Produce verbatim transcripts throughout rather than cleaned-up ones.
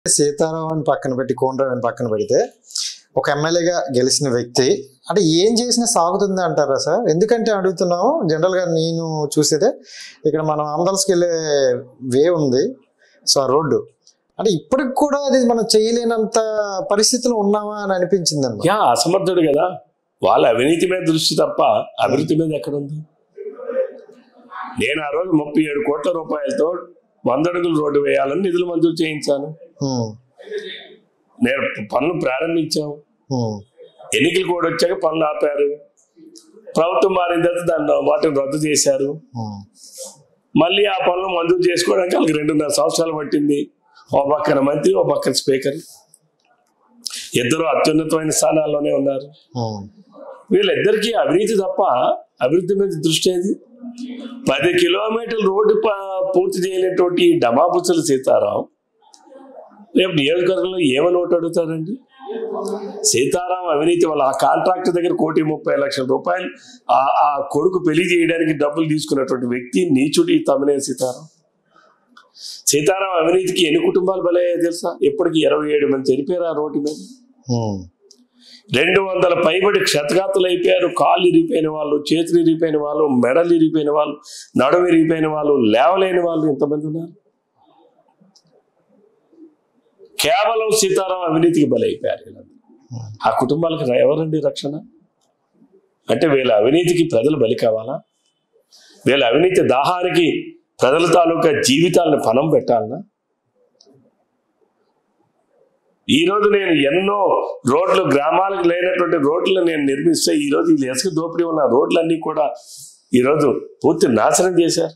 సీతారామన్ పక్కన పెట్టి కోనరావుని పక్కన పెడితే ఒక ఎమ్మెల్యేగా గెలిచిన వ్యక్తి అంటే ఏం చేసినా సాగుతుంది అంటారా సార్? ఎందుకంటే అడుగుతున్నాము, జనరల్గా నేను చూసేదే ఇక్కడ మనం ఆంధ్రస్కి వెళ్ళే వే ఉంది, సో ఆ రోడ్డు అంటే ఇప్పటికి కూడా అది మనం చేయలేనంత పరిస్థితులు ఉన్నామా అని అనిపించింది అన్న. యా అసమర్థుడు కదా, వాళ్ళ అవినీతి మీద దృష్టి తప్ప అభివృద్ధి మీద ఎక్కడుంది? నేను ఆ రోజు ముప్పై ఏడు కోట్ల రూపాయలతో వంద అడుగులు రోడ్డు వేయాలని నిధులు మంజూరు చేయించాను. నేను పనులు ప్రారంభించాము, ఎన్నికలు కూడా వచ్చాక పనులు ఆపారు. ప్రభుత్వం మారిన తర్వాత దాన్ని వాటిని రద్దు చేశారు. మళ్ళీ ఆ పనులు మంజూరు చేసుకోవడానికి వాళ్ళకి రెండున్నర సంవత్సరాలు పట్టింది. ఓ పక్కన మంత్రి, ఓ పక్కన స్పీకర్, ఇద్దరు అత్యున్నతమైన స్థానాల్లోనే ఉన్నారు. వీళ్ళిద్దరికీ అవినీతి తప్ప అభివృద్ధి మీద దృష్టి ఏది? పది కిలోమీటర్ల రోడ్డు పూర్తి చేయలేటువంటి డమాబుచ్చల సీతారాం రేపు నియోజకవర్గంలో ఏమని ఓటు అడుగుతారండి? సీతారాం అవినీతి వల్ల ఆ కాంట్రాక్టర్ దగ్గర కోటి ముప్పై లక్షల రూపాయలు ఆ కొడుకు పెళ్లి చేయడానికి డబ్బులు తీసుకున్నటువంటి వ్యక్తి నీచుడి తమనే సీతారాం. సీతారాం అవినీతికి ఎన్ని కుటుంబాలు బలయ్యాయో తెలుసా? ఇప్పటికి ఇరవై ఏడు మంది చనిపోయారు ఆ రోడ్డు మీద. రెండు వందల పైబడి క్షతగాతులు అయిపోయారు. కాళ్ళు ఇరిగిపోయిన వాళ్ళు, చేతులు ఇరిగిపోయిన వాళ్ళు, మెడలు ఇరిగిపోయిన వాళ్ళు, నడుము ఇరిగిపోయిన వాళ్ళు, లేవలేని వాళ్ళు ఎంతమంది ఉన్నారు? కేవలం సీతారాం అవినీతికి బలైపోయారు. ఆ కుటుంబాలకు ఎవరండి రక్షణ? అంటే వీళ్ళ అవినీతికి ప్రజలు బలి కావాలా? వీళ్ళ అవినీతి దాహానికి ప్రజల తాలూకా జీవితాలను పణం పెట్టాలనా? ఈ రోజు నేను ఎన్నో రోడ్లు, గ్రామాలకు లేనటువంటి రోడ్లు నేను నిర్మిస్తే ఈ రోజు ఈ ఇసుక దోపిడీ ఉన్న రోడ్లన్నీ కూడా ఈరోజు పూర్తి నాశనం చేశారు.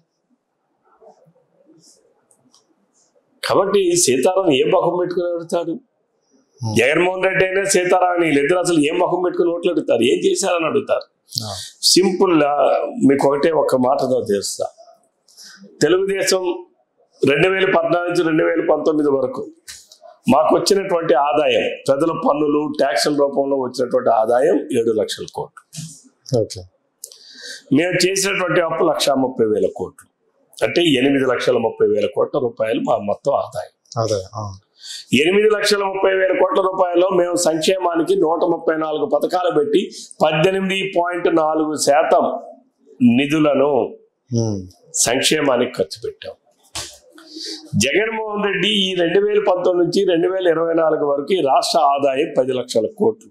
కాబట్టి సీతారాం ఏం ముఖం పెట్టుకుని అడుగుతాడు? జగన్మోహన్ రెడ్డి అయినా సీతారాం వీళ్ళిద్దరు అసలు ఏం ముఖం పెట్టుకుని ఓట్లు అడుగుతారు? ఏం చేశారని అడుగుతారు. సింపుల్. మీకు ఒకటే ఒక్క మాటతో చేస్తా. తెలుగుదేశం రెండు వేల పద్నాలుగు నుంచి రెండు వేల పంతొమ్మిది వరకు మాకు వచ్చినటువంటి ఆదాయం, ప్రజల పన్నులు ట్యాక్సుల రూపంలో వచ్చినటువంటి ఆదాయం ఏడు లక్షల కోట్లు. ఓకే. మేము చేసినటువంటి అప్పు లక్ష ముప్పై వేల కోట్లు, అంటే ఎనిమిది లక్షల ముప్పై వేల కోట్ల రూపాయలు మా మొత్తం ఆదాయం. ఎనిమిది లక్షల ముప్పై వేల కోట్ల రూపాయలు మేము సంక్షేమానికి నూట ముప్పై నాలుగు పథకాలు పెట్టి పద్దెనిమిది పాయింట్ నాలుగు శాతం నిధులను సంక్షేమానికి ఖర్చు పెట్టాం. జగన్మోహన్ రెడ్డి ఈ రెండు వేల పంతొమ్మిది నుంచి రెండు వేల ఇరవై నాలుగు వరకు రాష్ట్ర ఆదాయం పది లక్షల కోట్లు.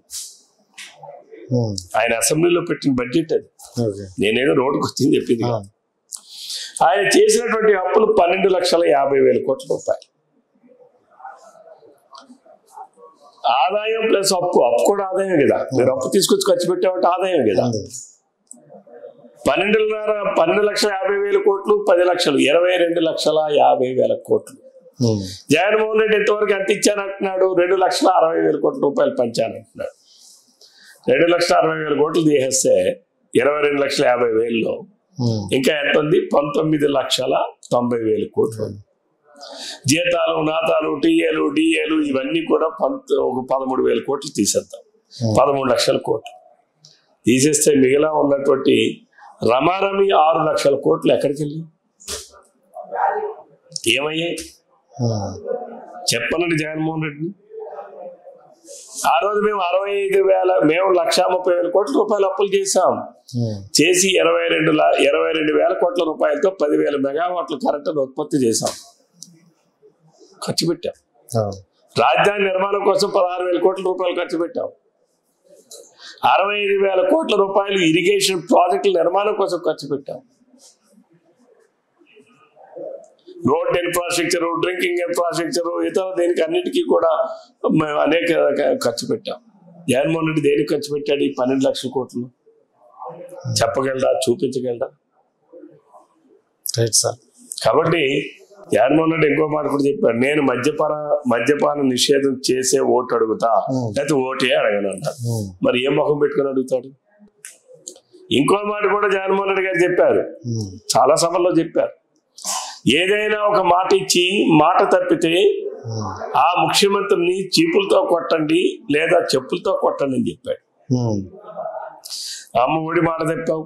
ఆయన అసెంబ్లీలో పెట్టిన బడ్జెట్ అది, నేనేదో రోడ్డుకు వచ్చింది చెప్పింది. ఆయన చేసినటువంటి అప్పులు పన్నెండు లక్షల యాభై వేల కోట్ల రూపాయలు. ఆదాయం ప్లస్ అప్పు, అప్పు కూడా ఆదాయం కదా. మీరు అప్పు తీసుకొచ్చి ఖర్చు పెట్టామంటే ఆదాయం కదా. పన్నెండున్నర పన్నెండు లక్షల యాభై వేల కోట్లు, పది లక్షలు, ఇరవై రెండు లక్షల యాభై వేల కోట్లు. జగన్మోహన్ రెడ్డి ఎంతవరకు ఎంత ఇచ్చానంటున్నాడు? రెండు లక్షల అరవై వేల కోట్ల రూపాయలు పంచానంటున్నాడు. రెండు లక్షల అరవై వేల కోట్లు తీసేస్తే ఇరవై రెండు లక్షల యాభై వేలలో ఇంకా ఎంత ఉంది? పంతొమ్మిది లక్షల తొంభై వేల కోట్లు. జీతాలు, నాతాలు, టీఏలు, డిఏలు ఇవన్నీ కూడా పంత ఒక పదమూడు వేల కోట్లు తీసేద్దాం. పదమూడు లక్షల కోట్లు తీసేస్తే మిగిలిన ఉన్నటువంటి రమారమి ఆరు లక్షల కోట్లు ఎక్కడికి వెళ్ళి ఏమయ్యాయి చెప్పనండి జగన్మోహన్ రెడ్డి. ఆ రోజు మేము అరవై ఐదు వేల మేము లక్ష ముప్పై వేల కోట్ల రూపాయలు అప్పులు చేసాం. చేసి ఇరవై రెండు ఇరవై రెండు వేల కోట్ల రూపాయలతో పదివేల మెగావాట్ల కరెంటును ఉత్పత్తి చేశాం, ఖర్చు పెట్టాం. రాజధాని నిర్మాణం కోసం పదహారు వేల కోట్ల రూపాయలు ఖర్చు పెట్టాం. అరవై ఐదు వేల కోట్ల రూపాయలు ఇరిగేషన్ ప్రాజెక్టుల నిర్మాణం కోసం ఖర్చు పెట్టాం. రోడ్ ఇన్ఫ్రాస్ట్రక్చరు, డ్రింకింగ్ ఇన్ఫ్రాస్ట్రక్చరు, ఇతర దేనికి అన్నిటికీ కూడా మేము అనేక ఖర్చు పెట్టాం. జగన్మోహన్ రెడ్డి దేనికి ఖర్చు పెట్టాడు ఈ పన్నెండు లక్షల కోట్లు? చెప్పగలరా? చూపించగలరా? కాబట్టి జగన్మోహన్ రెడ్డి ఇంకో మాట కూడా చెప్పాడు, నేను మద్యపాన మద్యపాన నిషేధం చేసే ఓటు అడుగుతా, లేకపోతే ఓటే అడగను అంటారు. మరి ఏం ముఖం పెట్టుకుని అడుగుతాడు? ఇంకో మాట కూడా జగన్మోహన్ రెడ్డి గారు చెప్పారు, చాలా సభల్లో చెప్పారు, ఏదైనా ఒక మాట ఇచ్చి మాట తప్పితే ఆ ముఖ్యమంత్రిని చీపులతో కొట్టండి లేదా చెప్పులతో కొట్టండి అని చెప్పాడు. అమ్మ ఒడి మాట తెప్పావు,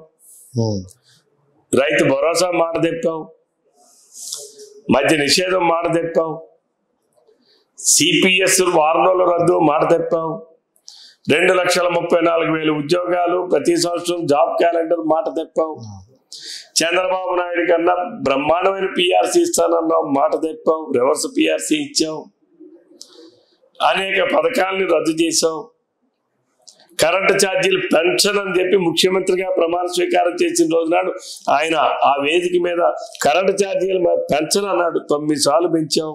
రైతు భరోసా మాట తెప్పావు, మద్య నిషేధం మాట తెప్పావు, సిపిఎస్ వారం రోజుల రద్దు మాట తెప్పావు. రెండు లక్షల ముప్పై నాలుగు వేల ఉద్యోగాలు ప్రతి సంవత్సరం జాబ్ క్యాలెండర్ మాట తెప్పావు. చంద్రబాబు నాయుడు కన్నా బ్రహ్మాండమైన పిఆర్సీ ఇస్తానన్నావు, మాట తెప్పావు, రివర్స్ పిఆర్సీ ఇచ్చావు. అనేక పథకాలని రద్దు చేశావు. కరెంటు ఛార్జీలు పెన్షన్ అని చెప్పి ముఖ్యమంత్రిగా ప్రమాణ స్వీకారం చేసిన రోజు నాడు ఆయన ఆ వేదిక మీద కరెంటు ఛార్జీలు పెన్షన్ అన్నాడు, తొమ్మిది సార్లు పెంచావు.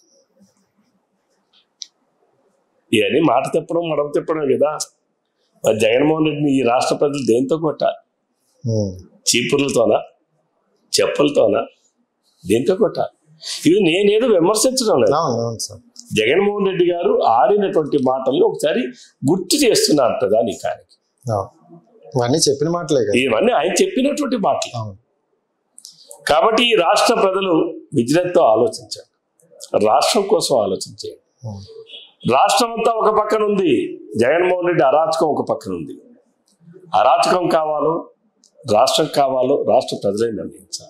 ఇవన్నీ మాట తిప్పడం మడవ తిప్పడం కదా. మరి జగన్మోహన్ రెడ్డిని ఈ రాష్ట్ర ప్రజలు దేంతో కొట్టాలి? చీపుర్లతోనా, చెప్పులతోనా, దేంతో కొట్టాలి? ఇది నేనేదో విమర్శించడం లేదు. జగన్మోహన్ రెడ్డి గారు ఆడినటువంటి మాటల్ని ఒకసారి గుర్తు చేస్తున్నారు ప్రధానికానికి. ఇవన్నీ చెప్పిన మాటలే, ఇవన్నీ ఆయన చెప్పినటువంటి మాటలు. కాబట్టి ఈ రాష్ట్ర ప్రజలు విజ్ఞతతో ఆలోచించారు, రాష్ట్రం కోసం ఆలోచించారు. రాష్ట్రం అంతా ఒక పక్కన ఉంది, జగన్మోహన్ రెడ్డి అరాచకం ఒక పక్కన ఉంది. అరాచకం కావాలో రాష్ట్రం కావాలో రాష్ట్ర ప్రజలే నిర్ణయించాలి.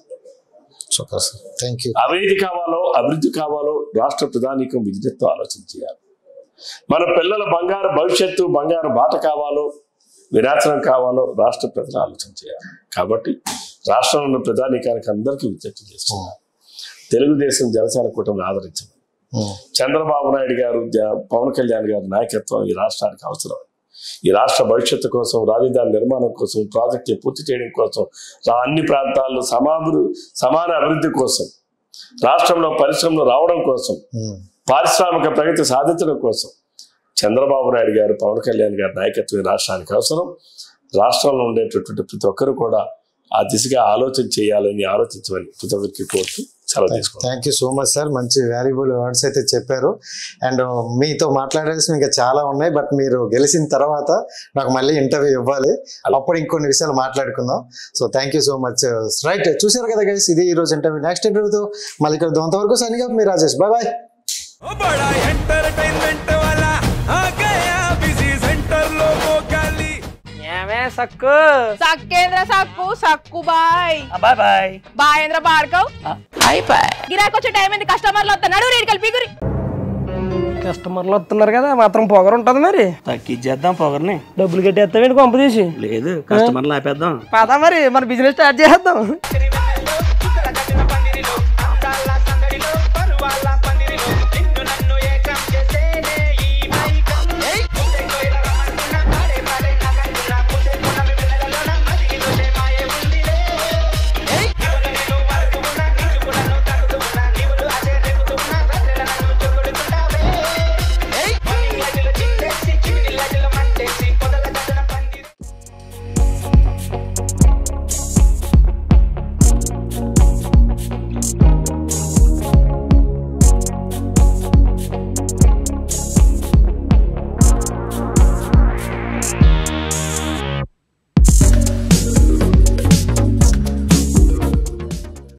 అవినీతి కావాలో అభివృద్ధి కావాలో రాష్ట్ర ప్రధానికం విజ్ఞతతో ఆలోచన చేయాలి. మన పిల్లల బంగారు భవిష్యత్తు బంగారు బాట కావాలో వినాశనం కావాలో రాష్ట్ర ప్రజలు ఆలోచన చేయాలి. కాబట్టి రాష్ట్రంలో ఉన్న ప్రధానికానికి అందరికీ విజ్ఞప్తి చేస్తున్నారు, తెలుగుదేశం జనసేన కూటమిని ఆదరించమని. చంద్రబాబు నాయుడు గారు, పవన్ కళ్యాణ్ గారి నాయకత్వం ఈ రాష్ట్రానికి అవసరం. ఈ రాష్ట్ర భవిష్యత్తు కోసం, రాజధాని నిర్మాణం కోసం, ప్రాజెక్టులు పూర్తి చేయడం కోసం, అన్ని ప్రాంతాల్లో సమాధులు సమాన అభివృద్ధి కోసం, రాష్ట్రంలో పరిశ్రమలు రావడం కోసం, పారిశ్రామిక ప్రగతి సాధించడం కోసం చంద్రబాబు నాయుడు గారు, పవన్ కళ్యాణ్ గారి నాయకత్వం ఈ రాష్ట్రానికి అవసరం. రాష్ట్రంలో ఉండేటటువంటి ప్రతి ఒక్కరు కూడా ఆ దిశగా ఆలోచన చేయాలని ఆలోచించమని ప్రతి ఒక్కరికి కోరుతూ చాలా తీసుకుంటాం. Thank you so much sir, మంచి వాల్యుబుల్ వర్డ్స్ అయితే చెప్పారు. అండ్ మీతో మాట్లాడాల్సిన ఇంకా చాలా ఉన్నాయి, బట్ మీరు గెలిచిన తర్వాత నాకు మళ్ళీ ఇంటర్వ్యూ ఇవ్వాలి, అప్పుడు ఇంకొన్ని విషయాలు మాట్లాడుకుందాం. So thank you so much. Right, చూసారు కదా గైస్, ఇది ఈ రోజు ఇంటర్వ్యూ. నెక్స్ట్ ఇంటర్వ్యూతో మళ్ళీ ఇక్కడ దొంతవరకు సైనింగ్ ఆఫ్ మీ రాజేష్. Bye bye. సక్కు సక్కేంద్ర సక్కు సక్కు బాయ్ బాయ్ బాయ్ బాయేంద్ర భార్గవ్ హాయ్ బాయ్. గిరాకి వచ్చే టైం ఏంది, కస్టమర్లు వస్తున్నాడు, రేటు కలిపి గురి. కస్టమర్లు వస్తున్నారు కదా, మాత్రం పొగరు ఉంటది. మరి తగ్గించేద్దాం పొగర్ని, డబ్బులు కట్టేస్తామేంటి కొంప తీసి? లేదు కస్టమర్లు ఆపేద్దాం. పదా మరి మన బిజినెస్ స్టార్ట్ చేద్దాం.